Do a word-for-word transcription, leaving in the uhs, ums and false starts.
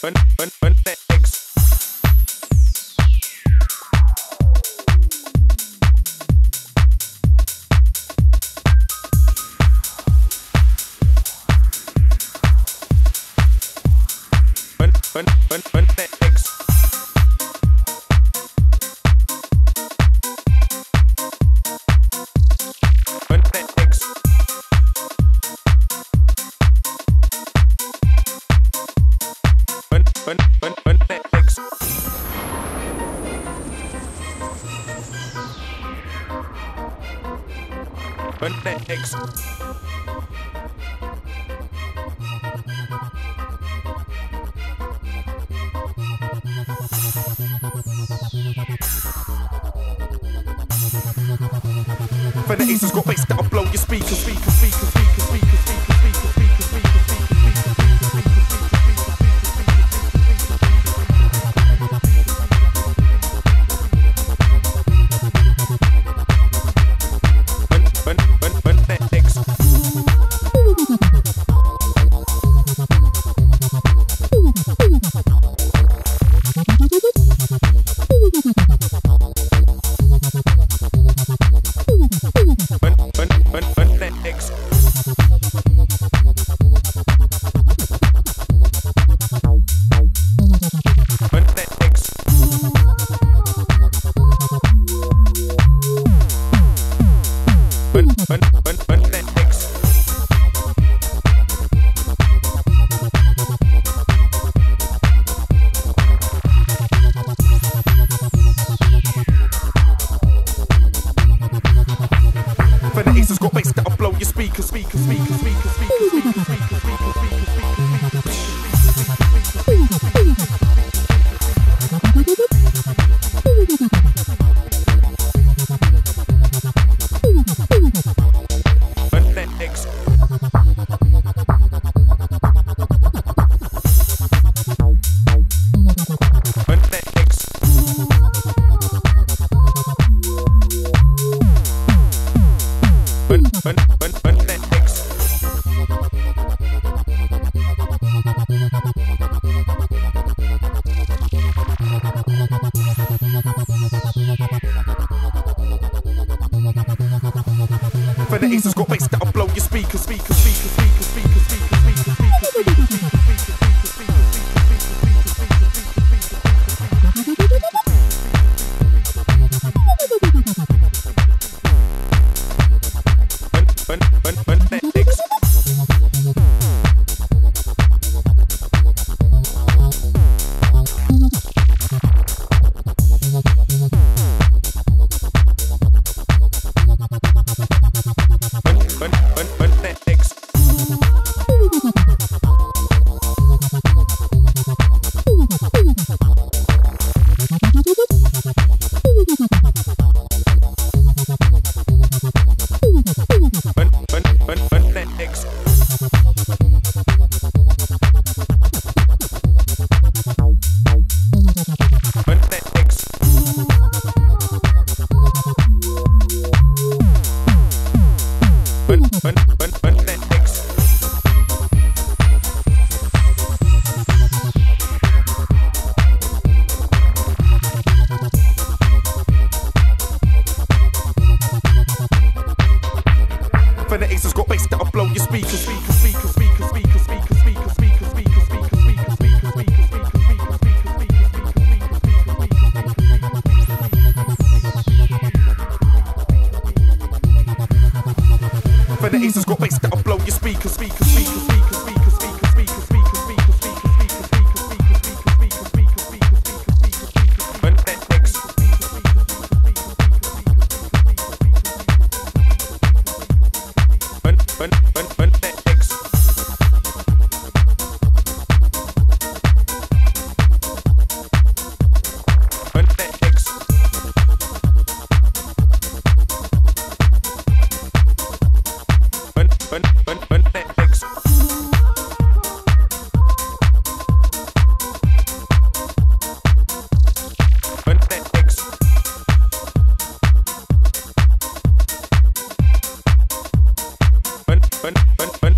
Phonetix. Phonetix. Phonetix. Phonetix has got bass that'll blow your speakers, speakers, speakers, speakers, speakers, speakers, speakers, speakers, Phonetix has got bass that'll blow your speakers, speakers, speakers, speakers, speakers, speakers, speakers, Phonetix has got bass that'll blow your speakers, speakers, speakers, speakers, speakers, speakers, speakers, Phonetix has got bass that'll blow your speakers, speakers, speakers, speakers, speakers, speakers, speakers, speakers, speakers, speakers, speakers, speakers, speakers, Phonetix has got bass that'll blow your speakers, speakers, speakers, speakers, speakers, speakers, speakers, speakers, speakers, speakers, speakers, speakers, speakers, speakers, speakers, speakers, Phonetix. Phonetix.